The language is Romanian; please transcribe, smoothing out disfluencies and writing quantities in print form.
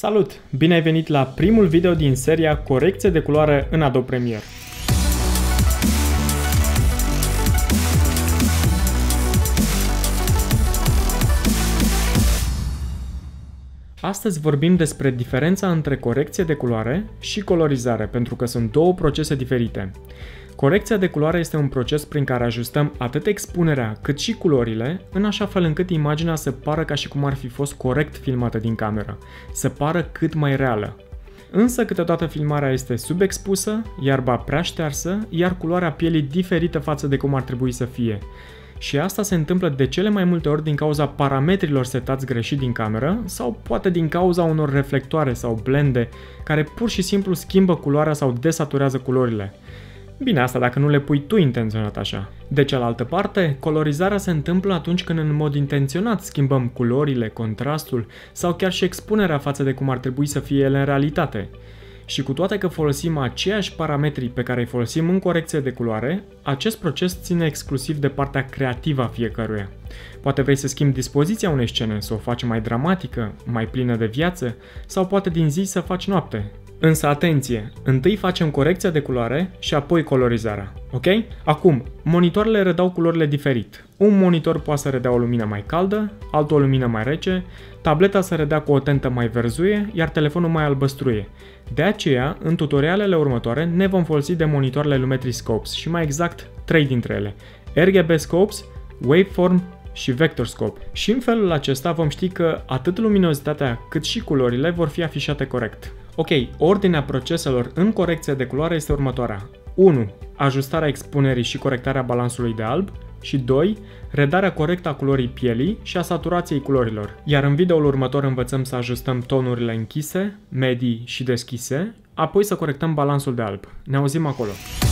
Salut! Bine ai venit la primul video din seria Corecție de culoare în Adobe Premiere. Astăzi vorbim despre diferența între corecție de culoare și colorizare, pentru că sunt două procese diferite. Corecția de culoare este un proces prin care ajustăm atât expunerea cât și culorile, în așa fel încât imaginea să pară ca și cum ar fi fost corect filmată din cameră, să pară cât mai reală. Însă câteodată filmarea este subexpusă, iarba prea ștearsă, iar culoarea pielii diferită față de cum ar trebui să fie. Și asta se întâmplă de cele mai multe ori din cauza parametrilor setați greșit din cameră sau poate din cauza unor reflectoare sau blende care pur și simplu schimbă culoarea sau desaturează culorile. Bine, asta dacă nu le pui tu intenționat așa. De cealaltă parte, colorizarea se întâmplă atunci când în mod intenționat schimbăm culorile, contrastul sau chiar și expunerea față de cum ar trebui să fie ele în realitate. Și cu toate că folosim aceiași parametri pe care îi folosim în corecție de culoare, acest proces ține exclusiv de partea creativă a fiecăruia. Poate vrei să schimbi dispoziția unei scene, să o faci mai dramatică, mai plină de viață, sau poate din zi să faci noapte. Însă atenție, întâi facem corecția de culoare și apoi colorizarea, ok? Acum, monitoarele redau culorile diferit. Un monitor poate să redea o lumină mai caldă, altul o lumină mai rece, tableta să redea cu o tentă mai verzuie, iar telefonul mai albăstruie. De aceea, în tutorialele următoare ne vom folosi de monitoarele Lumetri Scopes și mai exact 3 dintre ele: RGB Scopes, Waveform și Vector Scope. Și în felul acesta vom ști că atât luminozitatea cât și culorile vor fi afișate corect. Ok, ordinea proceselor în corecție de culoare este următoarea: 1. Ajustarea expunerii și corectarea balansului de alb și 2. Redarea corectă a culorii pielii și a saturației culorilor. Iar în videoul următor învățăm să ajustăm tonurile închise, medii și deschise, apoi să corectăm balansul de alb. Ne auzim acolo!